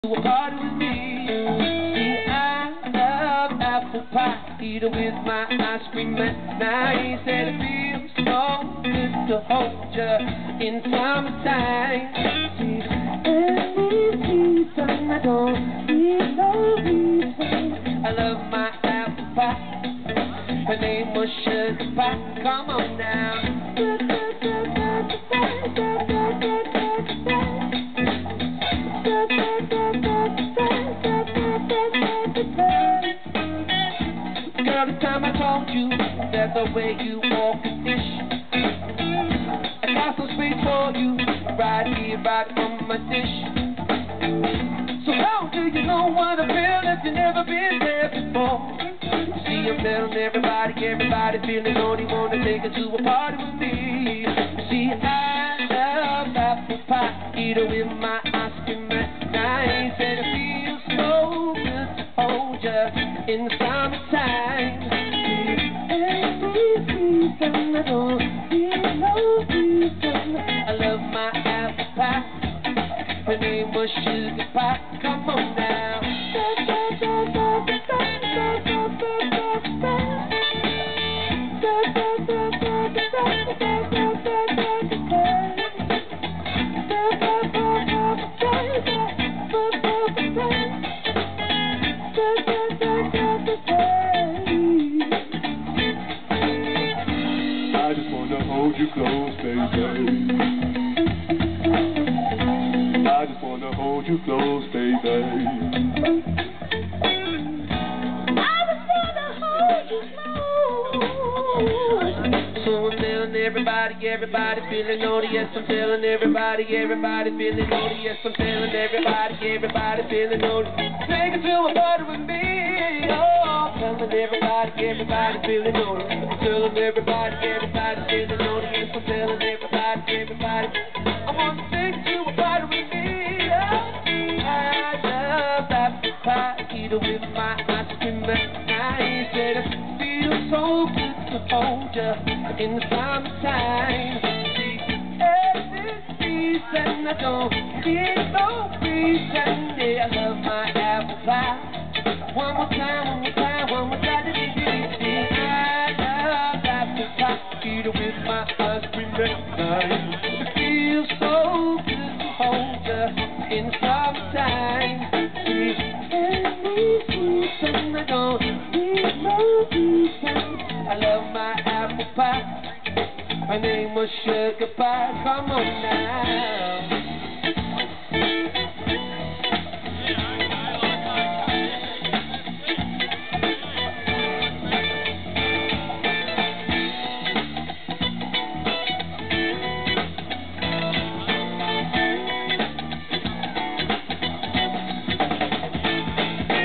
To a party with me. See, I love apple pie, eat it with my ice cream at night. Said it feels so good to hold you in summertime. See, every season I don't need no reason. I love my apple pie. Her name was Sugar Pie. Come on now. Girl, the time I told you that the way you walk is dish. I got some space for you right here, right on my dish. So how do you know what I feel if you've never been there before? See, I'm telling everybody feeling lonely, wanna take her to a party with me. See, I love apple pie, eat it with my ice cream at night. And it feels so good to hold you in the summertime. I don't need no reason. I love my apple pie. Her name was Sugar Pie. Come on now. I just wanna hold you close, baby. I just wanna hold you close, baby. I just wanna hold you close. So I'm telling everybody feeling naughty. Yes, I'm telling everybody feeling naughty. Yes, I'm telling everybody feeling naughty. Take it to a party with me. Oh, telling everybody feeling naughty. I'm telling everybody feeling naughty. Yes, I'm telling everybody. I want to take you to a party with me. Oh, I love apple pie, eat it with my ice cream at night. Said it feels so good to hold you in the summertime. See, every season I don't need no reason. Yeah, I love my apple pie. One more time. I love apple pie, eat it with my ice cream at night. It feels so good to hold you in the summertime. See, every season I don't need no reason. I love my apple pie. Her name was Sugar Pie. Come on now.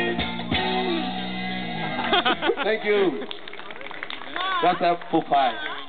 Thank you. That's apple pie.